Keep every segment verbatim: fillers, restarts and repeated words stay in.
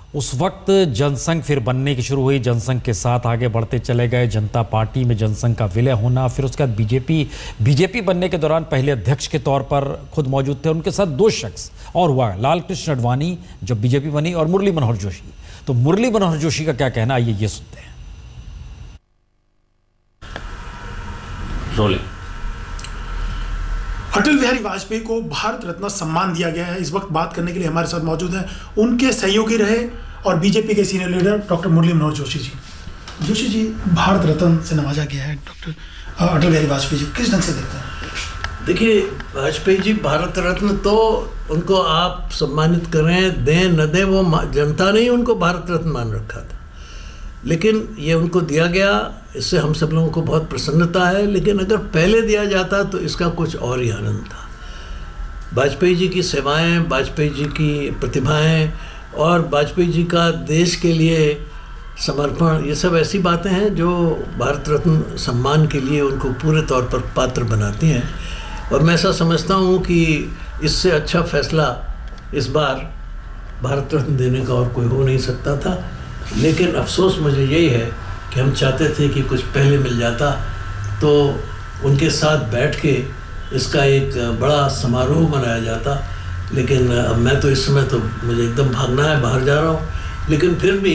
उस वक्त जनसंघ फिर बनने की शुरू हुई, जनसंघ के साथ आगे बढ़ते चले गए। जनता पार्टी में जनसंघ का विलय होना, फिर उसके बाद बीजेपी बीजेपी बनने के दौरान पहले अध्यक्ष के तौर पर खुद मौजूद थे, उनके साथ दो शख्स और हुआ, लाल कृष्ण आडवाणी जब बीजेपी बनी और मुरली मनोहर जोशी। तो मुरली मनोहर जोशी का क्या कहना, आइए ये सुनते हैं। अटल बिहारी वाजपेयी को भारत रत्न सम्मान दिया गया है। इस वक्त बात करने के लिए हमारे साथ मौजूद हैं उनके सहयोगी रहे और बीजेपी के senior leader doctor Murli Manohar Joshi ji. Joshi ji, Bharat Ratna से नवाजा गया है डॉक्टर अटल बिहारी वाजपेयी जी, किस ढंग से देखते हैं? देखिए, वाजपेयी जी भारत रत्न तो उनको आप सम्मानित करें, दें न दें, वो जनता ने ही उनको भारत रत्न मान रखा था, लेकिन ये उनको दिया गया, इससे हम सब लोगों को बहुत प्रसन्नता है। लेकिन अगर पहले दिया जाता तो इसका कुछ और ही आनंद था। वाजपेयी जी की सेवाएं, वाजपेयी जी की प्रतिभाएं और वाजपेयी जी का देश के लिए समर्पण, ये सब ऐसी बातें हैं जो भारत रत्न सम्मान के लिए उनको पूरे तौर पर पात्र बनाती हैं। और मैं ऐसा समझता हूँ कि इससे अच्छा फैसला इस बार भारत रत्न देने का और कोई हो नहीं सकता था। लेकिन अफसोस मुझे यही है कि हम चाहते थे कि कुछ पहले मिल जाता तो उनके साथ बैठ के इसका एक बड़ा समारोह मनाया जाता। लेकिन अब मैं तो इस समय तो मुझे एकदम भागना है, बाहर जा रहा हूँ, लेकिन फिर भी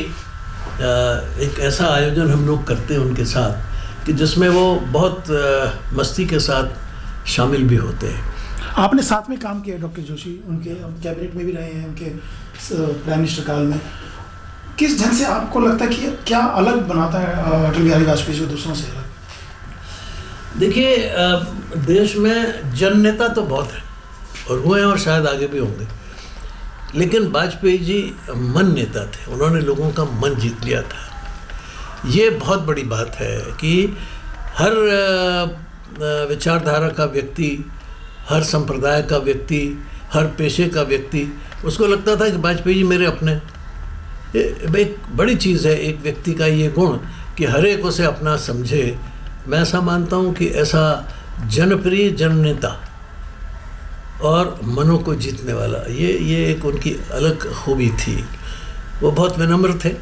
एक ऐसा आयोजन हम लोग करते हैं उनके साथ कि जिसमें वो बहुत मस्ती के साथ शामिल भी होते हैं। आपने साथ में काम किया डॉक्टर जोशी, उनके कैबिनेट में भी रहे हैं, उनके प्राइम मिनिस्टर काल में। किस ढंग से आपको लगता है कि क्या अलग बनाता है अटल बिहारी वाजपेयी को दूसरों से अलग? देखिए, देश में जन नेता तो बहुत है और हुए हैं और शायद आगे भी होंगे, लेकिन वाजपेयी जी मन नेता थे। उन्होंने लोगों का मन जीत लिया था। ये बहुत बड़ी बात है कि हर विचारधारा का व्यक्ति, हर संप्रदाय का व्यक्ति, हर पेशे का व्यक्ति, उसको लगता था कि वाजपेयी जी मेरे अपने। एक बड़ी चीज़ है एक व्यक्ति का ये गुण कि हर एक उसे अपना समझे। मैं ऐसा मानता हूँ कि ऐसा जनप्रिय जननेता और मनों को जीतने वाला, ये ये एक उनकी अलग खूबी थी। वो बहुत विनम्र थे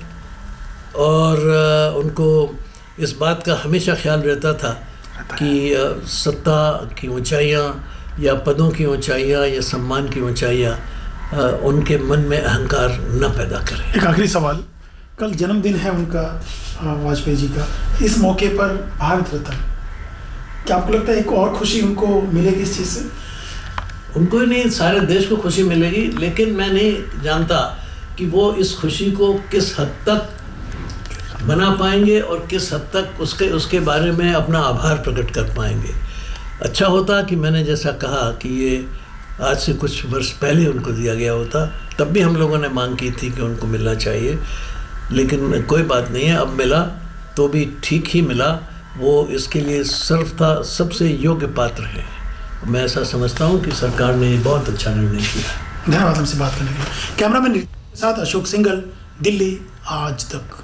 और उनको इस बात का हमेशा ख्याल रहता था कि सत्ता की ऊंचाइयाँ या पदों की ऊंचाइयाँ या सम्मान की ऊंचाइयाँ उनके मन में अहंकार न पैदा करें। एक आखिरी सवाल, कल जन्मदिन है उनका वाजपेयी जी का, इस मौके पर भारत रत्न, क्या आपको लगता है एक और खुशी उनको मिलेगी इस चीज़ से? उनको ही नहीं, सारे देश को खुशी मिलेगी, लेकिन मैं नहीं जानता कि वो इस खुशी को किस हद तक मना पाएंगे और किस हद तक उसके उसके बारे में अपना आभार प्रकट कर पाएंगे। अच्छा होता कि मैंने जैसा कहा कि ये आज से कुछ वर्ष पहले उनको दिया गया होता, तब भी हम लोगों ने मांग की थी कि उनको मिलना चाहिए, लेकिन कोई बात नहीं है, अब मिला तो भी ठीक ही मिला। वो इसके लिए सर्वथा सबसे योग्य पात्र हैं। मैं ऐसा समझता हूँ कि सरकार ने बहुत अच्छा निर्णय किया। धन्यवाद हमसे बात करने के लिए। कैमरामैन के साथ अशोक सिंघल, दिल्ली आज तक।